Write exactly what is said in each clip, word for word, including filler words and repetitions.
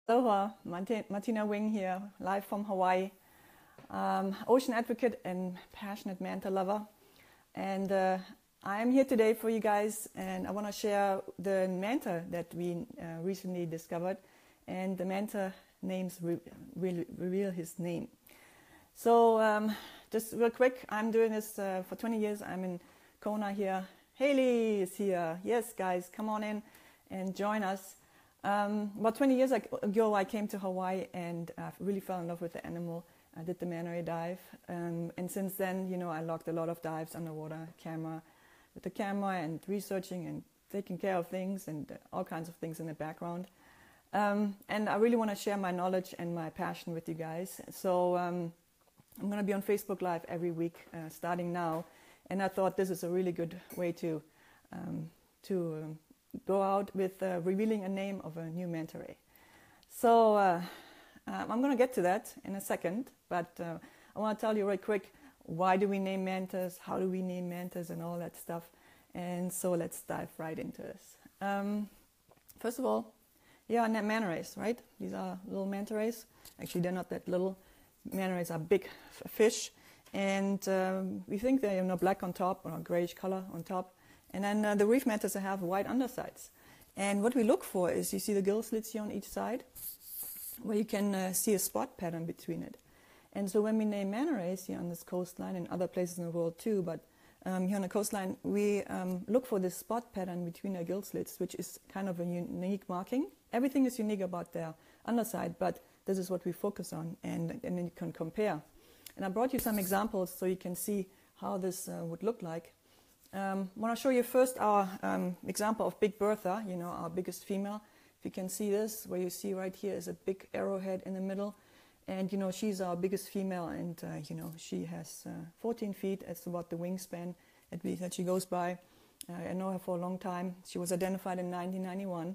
Aloha, Martina Wing here, live from Hawaii. Um, ocean advocate and passionate manta lover. And uh, I'm here today for you guys, and I want to share the manta that we uh, recently discovered. And the manta names re re reveal his name. So um, just real quick, I'm doing this uh, for twenty years. I'm in Kona here. Haley is here. Yes, guys, come on in and join us. Um, about twenty years ago, I came to Hawaii and uh, really fell in love with the animal. I did the Manta Ray dive, um, and since then, you know, I logged a lot of dives underwater, camera, with the camera, and researching and taking care of things and all kinds of things in the background. Um, and I really want to share my knowledge and my passion with you guys. So um, I'm going to be on Facebook Live every week, uh, starting now. And I thought this is a really good way to um, to um, go out with uh, revealing a name of a new Manta Ray. So uh, uh, I'm going to get to that in a second, but uh, I want to tell you right quick, why do we name mantas, how do we name mantas and all that stuff. And so let's dive right into this. Um, first of all, yeah, Manta Rays, right? These are little Manta Rays. Actually, they're not that little. Manta Rays are big fish, and um, we think they're, you know, black on top or a grayish color on top. And then uh, the reef mantas have white undersides. And what we look for is, you see the gill slits here on each side, where you can uh, see a spot pattern between it. And so when we name Manta Rays here on this coastline and other places in the world too, but um, here on the coastline, we um, look for this spot pattern between their gill slits, which is kind of a unique marking. Everything is unique about their underside, but this is what we focus on, and, and then you can compare. And I brought you some examples so you can see how this uh, would look like. Um, I want to show you first our um, example of Big Bertha, you know, our biggest female. If you can see this, where you see right here is a big arrowhead in the middle. And, you know, she's our biggest female, and, uh, you know, she has uh, fourteen feet. That's about the wingspan that, we, that she goes by. Uh, I know her for a long time. She was identified in nineteen ninety-one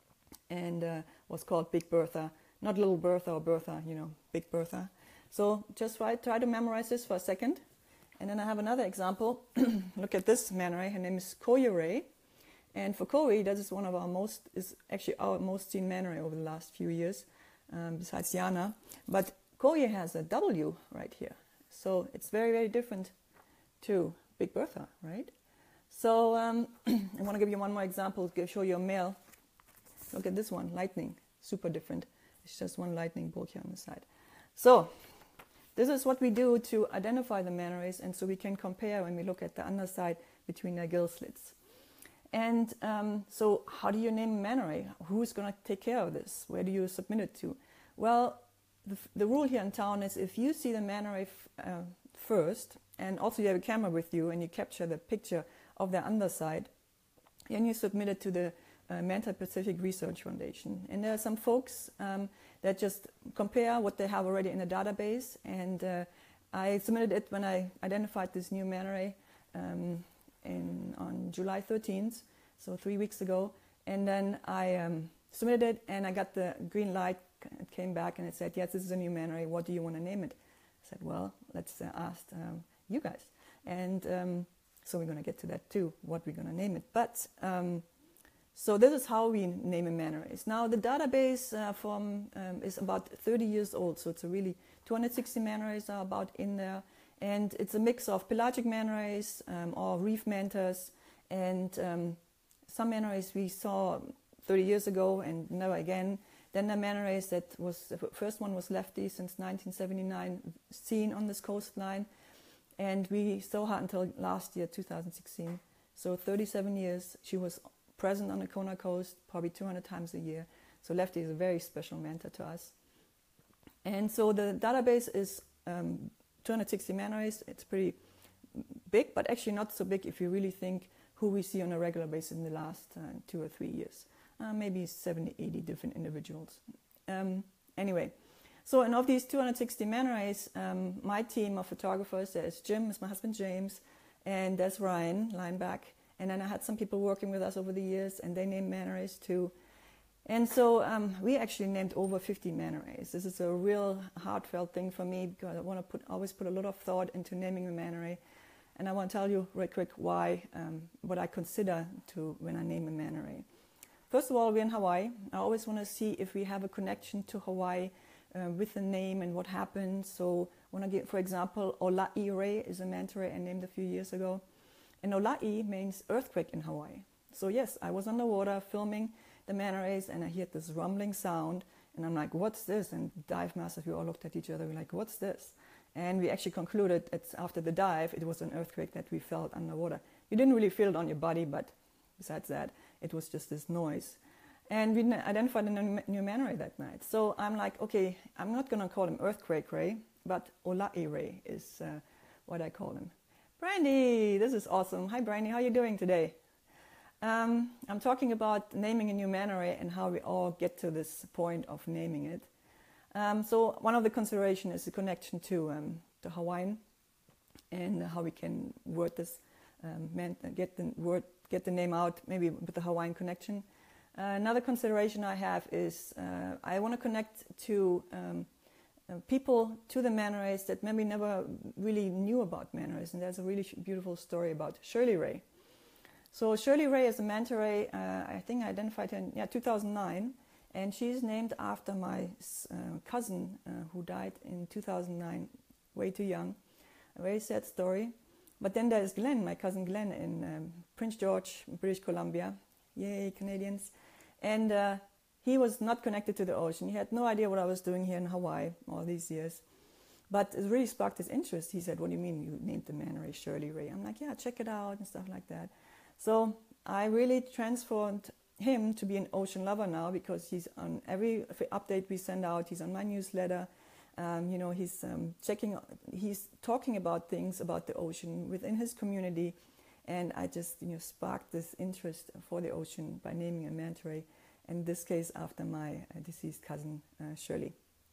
and uh, was called Big Bertha. Not Little Bertha or Bertha, you know, Big Bertha. So just try, try to memorize this for a second. And then I have another example. Look at this Manta Ray. Her name is Kona Ray. And for Kona, that is one of our most, is actually our most seen Manta Ray over the last few years, um, besides Yana. But Kona has a W right here. So it's very, very different to Big Bertha, right? So um, I want to give you one more example to show you a male. Look at this one, lightning, super different. It's just one lightning bolt here on the side. So this is what we do to identify the Manta Rays, and so we can compare when we look at the underside between their gill slits. And um, so how do you name a Manta Ray? Who's going to take care of this? Where do you submit it to? Well, the, the rule here in town is, if you see the Manta Ray uh, first, and also you have a camera with you and you capture the picture of their underside, then you submit it to the uh, Manta Pacific Research Foundation. And there are some folks um, that just compare what they have already in a database, and uh, I submitted it when I identified this new Manta Ray um, in, on July thirteenth, so three weeks ago, and then I um, submitted it, and I got the green light. It came back and it said, yes, this is a new Manta Ray, what do you want to name it? I said, well, let's uh, ask um, you guys. And um, so we're going to get to that too, what we're going to name it. But um, so this is how we name a Manta Rays. Now the database uh, from um, is about thirty years old, so it's a really two hundred sixty Manta Rays are about in there, and it's a mix of pelagic Manta Rays um, or reef mantas, and um, some Manta Rays we saw thirty years ago and never again. Then the Manta Rays that was, the first one was lefty since nineteen seventy-nine, seen on this coastline, and we saw her until last year, two thousand sixteen. So thirty-seven years she was present on the Kona Coast, probably two hundred times a year. So lefty is a very special manta to us. And so the database is um, two hundred sixty Manta Rays. It's pretty big, but actually not so big if you really think who we see on a regular basis in the last uh, two or three years. Uh, maybe seventy, eighty different individuals. Um, anyway, so and of these two hundred sixty Manta Rays, um, my team of photographers, there's Jim, is my husband James, and there's Ryan, Lineback. And then I had some people working with us over the years, and they named Manta Rays too. And so um, we actually named over fifty Manta Rays. This is a real heartfelt thing for me, because I want to put, always put a lot of thought into naming a Manta Ray. And I want to tell you right quick why, um, what I consider to when I name a Manta Ray. first of all, we're in Hawaii. I always want to see if we have a connection to Hawaii uh, with the name and what happened. So I want to give, for example, Ola'i Ray is a manta ray I named a few years ago. And Ola'i means earthquake in Hawaii. So yes, I was underwater filming the manta rays and I heard this rumbling sound. And I'm like, what's this? And dive masters, we all looked at each other. We're like, what's this? And we actually concluded that after the dive, it was an earthquake that we felt underwater. You didn't really feel it on your body, but besides that, it was just this noise. And we identified a new manta ray that night. So I'm like, okay, I'm not going to call him Earthquake Ray, but Ola'i Ray is uh, what I call him. Brandy, this is awesome. Hi, Brandy. How are you doing today? Um, I'm talking about naming a new manta ray and how we all get to this point of naming it. Um, so one of the considerations is the connection to um, the Hawaiian and how we can word this, um, get the word, get the name out, maybe with the Hawaiian connection. Uh, another consideration I have is uh, I want to connect to um, uh, people to the manta rays that maybe never really knew about manta rays, and there's a really beautiful story about Shirley Ray. So Shirley Ray is a manta ray, uh, I think I identified her in yeah, two thousand nine, and she's named after my uh, cousin uh, who died in two thousand nine, way too young. A very sad story. But then there's Glenn, my cousin Glenn in um, Prince George, British Columbia. Yay, Canadians. And uh, he was not connected to the ocean. He had no idea what I was doing here in Hawaii all these years. But it really sparked his interest. He said, what do you mean you named the manta ray Shirley Ray? I'm like, yeah, check it out and stuff like that. So I really transformed him to be an ocean lover now, because he's on every update we send out. He's on my newsletter. Um, you know, he's um, checking, he's talking about things about the ocean within his community. And I just, you know, sparked this interest for the ocean by naming a manta ray, in this case after my uh, deceased cousin, uh, Shirley.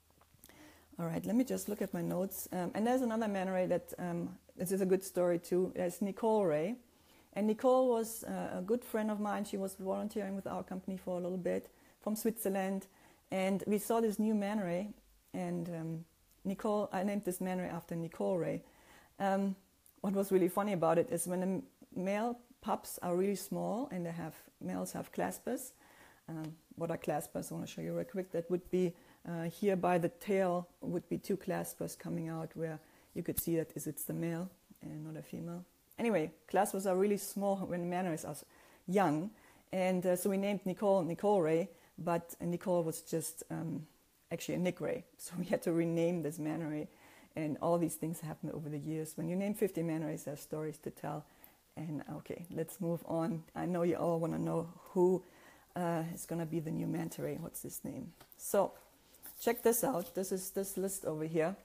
All right, let me just look at my notes. Um, and there's another manta ray that, um, this is a good story too. There's Nicole Ray. And Nicole was uh, a good friend of mine. She was volunteering with our company for a little bit from Switzerland. And we saw this new manta ray. And um, Nicole, I named this manta ray after Nicole Ray. Um, what was really funny about it is when the male pups are really small and they have, males have claspers. Um, what are claspers? I want to show you real quick. That would be uh, here by the tail would be two claspers coming out where you could see that is it's the male and not a female. Anyway, claspers are really small when manta rays are young. And uh, so we named Nicole Nicole Ray, but Nicole was just um, actually a Nick Ray. So we had to rename this manta ray. And all these things happened over the years. When you name fifty manta rays, there's stories to tell. And okay, let's move on. I know you all want to know who uh, is going to be the new manta ray. What's his name? So check this out. This is this list over here.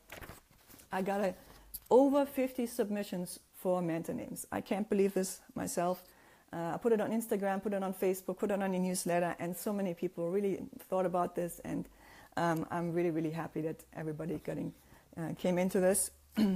I got a, over fifty submissions for manta names. I can't believe this myself. Uh, I put it on Instagram, put it on Facebook, put it on the newsletter, and so many people really thought about this. And um, I'm really, really happy that everybody getting, uh, came into this.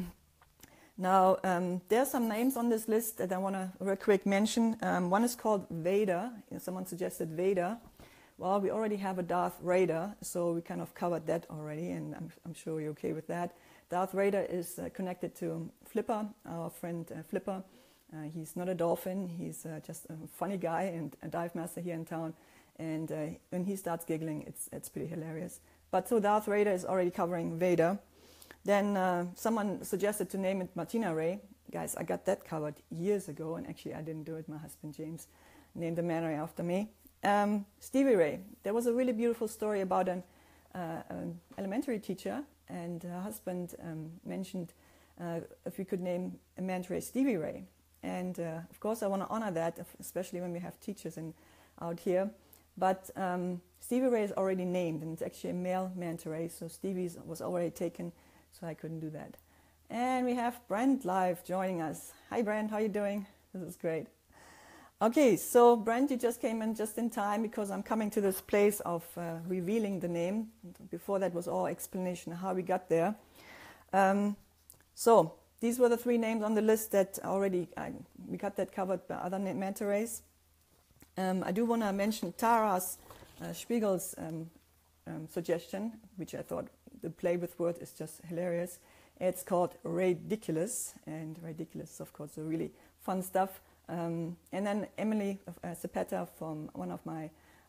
Now, um, there are some names on this list that I want to real quick mention. Um, one is called Vader. You know, someone suggested Vader. Well, we already have a Darth Raider, so we kind of covered that already, and I'm, I'm sure you're okay with that. Darth Raider is uh, connected to Flipper, our friend uh, Flipper. Uh, he's not a dolphin. He's uh, just a funny guy and a dive master here in town. And uh, when he starts giggling, it's, it's pretty hilarious. But so Darth Raider is already covering Vader. Then uh, someone suggested to name it Martina Ray. Guys, I got that covered years ago, and actually I didn't do it. My husband James named the manta ray after me. Um, Stevie Ray. There was a really beautiful story about an, uh, an elementary teacher, and her husband um, mentioned uh, if we could name a manta ray Stevie Ray. And uh, of course I want to honor that, especially when we have teachers in, out here. But um, Stevie Ray is already named, and it's actually a male manta ray, so Stevie was already taken, so I couldn't do that. And we have Brent live joining us. Hi Brent, how are you doing? This is great. Okay, so Brent, you just came in just in time, because I'm coming to this place of uh, revealing the name. Before that was all explanation how we got there. Um, so these were the three names on the list that already, uh, we got that covered by other manta rays. Um, I do want to mention Tara's uh, Spiegel's um, um, suggestion, which I thought the play with word is just hilarious. It's called Ridiculous, and Ridiculous is of course a really fun stuff. Um, and then Emily uh, Zapata from one of my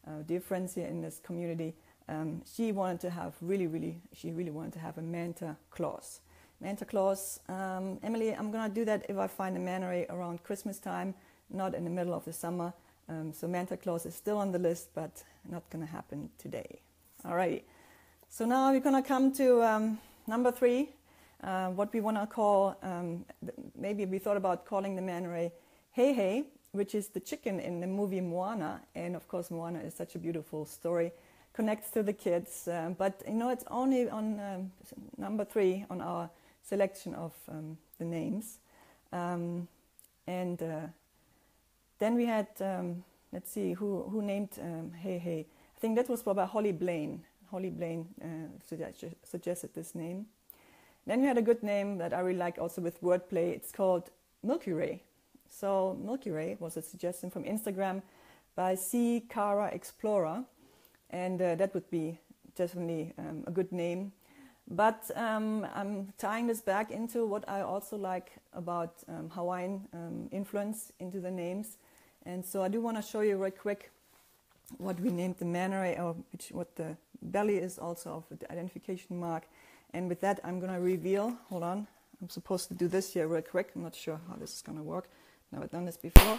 uh, dear friends here in this community, um, she wanted to have really, really, she really wanted to have a manta claus. Manta claus, um, Emily, I'm going to do that if I find a manta ray around Christmas time, not in the middle of the summer. Um, so Manta claus is still on the list, but not going to happen today. Alrighty. So now we're going to come to um, number three, uh, what we want to call, um, maybe we thought about calling the manta ray Hey Hey, which is the chicken in the movie Moana. And of course, Moana is such a beautiful story, connects to the kids. Um, but you know, it's only on um, number three on our selection of um, the names. Um, and uh, then we had, um, let's see, who, who named um, Hey Hey. I think that was by Holly Blaine. Holly Blaine uh, suggest, suggested this name. Then we had a good name that I really like also with wordplay. It's called Milky Ray. So Milky Ray was a suggestion from Instagram by C. Cara Explorer. And uh, that would be definitely um, a good name. But um, I'm tying this back into what I also like about um, Hawaiian um, influence into the names. And so I do want to show you real quick what we named the manta ray, or which, what the belly is also of the identification mark. And with that, I'm going to reveal, hold on, I'm supposed to do this here real quick. I'm not sure how this is going to work. Never done this before.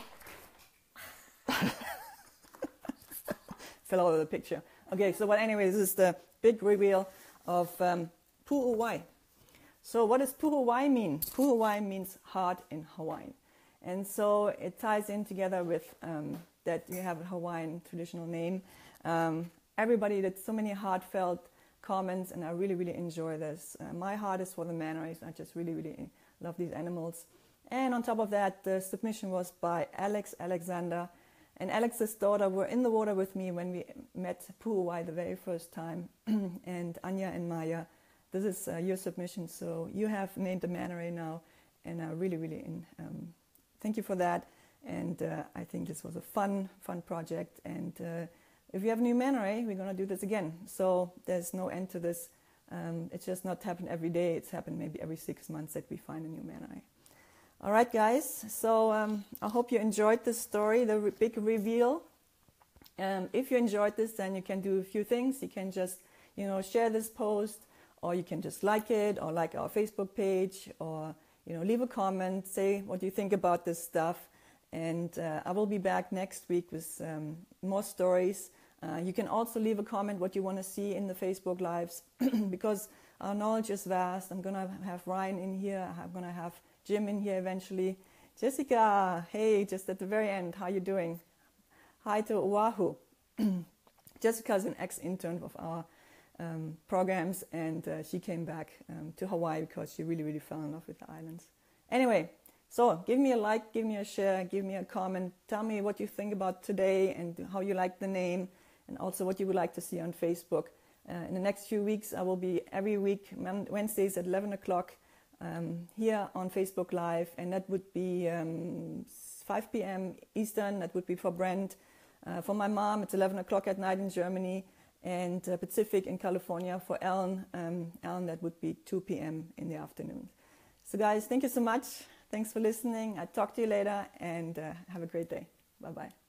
Fell out of the picture. Okay, so but anyway, this is the big reveal of um, Pu'uwai. So what does Pu'uwai mean? Pu'uwai means heart in Hawaiian. And so it ties in together with um, that you have a Hawaiian traditional name. Um, everybody did so many heartfelt comments, and I really, really enjoy this. Uh, my heart is for the manta rays. I just really, really love these animals. And on top of that, the submission was by Alex Alexander. And Alex's daughter were in the water with me when we met Pu'uwai the very first time. And Anya and Maya, this is uh, your submission. So you have named the manta ray now. And I really, really in, um, thank you for that. And uh, I think this was a fun, fun project. And uh, if you have a new manta ray, we're going to do this again. So there's no end to this. Um, it's just not happened every day. It's happened maybe every six months that we find a new manta ray. All right, guys. So um, I hope you enjoyed this story, the re big reveal. Um, if you enjoyed this, then you can do a few things. You can just, you know, share this post, or you can just like it, or like our Facebook page, or, you know, leave a comment, say what you think about this stuff. And uh, I will be back next week with um, more stories. Uh, you can also leave a comment what you want to see in the Facebook Lives, because our knowledge is vast. I'm going to have Ryan in here. I'm going to have Jim in here eventually. Jessica, hey, just at the very end, how you doing? Hi to Oahu. Jessica is an ex-intern of our um, programs, and uh, she came back um, to Hawaii because she really, really fell in love with the islands. Anyway, so give me a like, give me a share, give me a comment. Tell me what you think about today and how you like the name, and also what you would like to see on Facebook. Uh, in the next few weeks, I will be every week, Wednesdays at eleven o'clock, um, here on Facebook Live, and that would be um, five p m Eastern. That would be for Brent. Uh, for my mom, it's eleven o'clock at night in Germany, and uh, Pacific in California. For Ellen, um, Ellen, that would be two p m in the afternoon. So guys, thank you so much. Thanks for listening. I'll talk to you later, and uh, have a great day. Bye-bye.